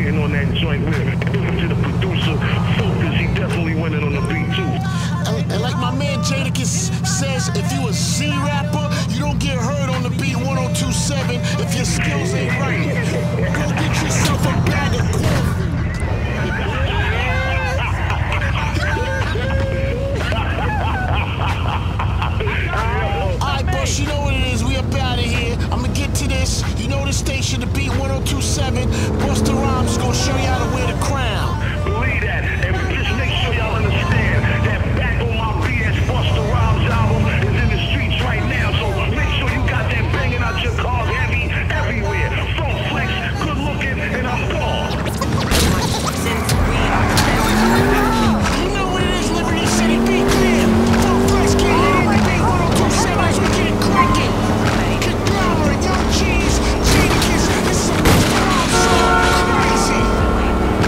getting on that joint with. Listen to the producer, Focus, he definitely winning on the beat too. And like my man Jadakiss says, if you a Z rapper, you don't get heard on the beat 1027 if your skills ain't right. Go get yourself a bag of corn. Alright, boss, you know what it is. We up out of here. I'ma get to this. You know the station, the beat 1027. Busta Rhymes gonna show you how to wear the crown. Believe that, and just make sure y'all understand that Back on My Beat, that's Busta Rhymes album, is in the streets right now. So make sure you got that banging out your cars heavy everywhere. From Flex, good looking, and I'm gone. You know what it is, Liberty City, be clear. From Flex, get in the beat 1027 as we get cracking. Conglomerate, Young Cheese, Jadakiss, this is some Busta Rhymes song. Crazy.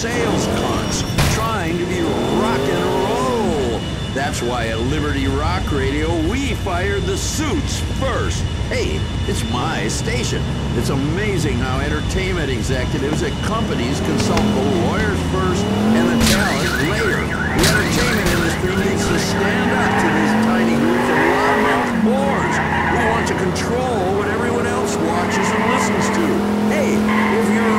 sales cunts trying to be rock and roll. That's why at Liberty Rock Radio, we fired the suits first. Hey, it's my station. It's amazing how entertainment executives at companies consult the lawyers first and the talent later. The entertainment industry needs to stand up to these tiny groups of loudmouth whores who want to control what everyone else watches and listens to. Hey, if you're